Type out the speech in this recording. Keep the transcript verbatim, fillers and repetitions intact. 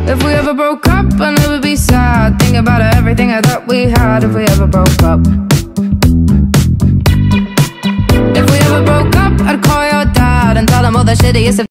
If we ever broke up, I never be sad. Think about everything I thought we had. If we ever broke up, if we ever broke up, I'd call your dad and tell him all the shit he used to